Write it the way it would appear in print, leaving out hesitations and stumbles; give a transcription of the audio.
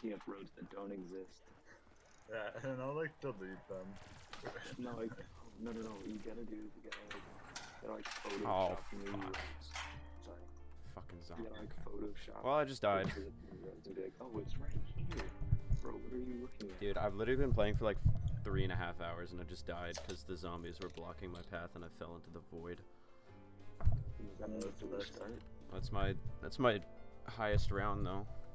looking up roads that don't exist. Yeah, and I'll like delete them. No, like, no. What you gotta do is you gotta like Photoshop new roads. Sorry. Fucking You zombie. gotta like Photoshop. Well, I just died. pictures of new roads and be like, oh, it's right here. Bro, what are you looking at? Dude, I've literally been playing for like 3.5 hours and I just died because the zombies were blocking my path and I fell into the void. Is that enough to restart? That's my highest round though.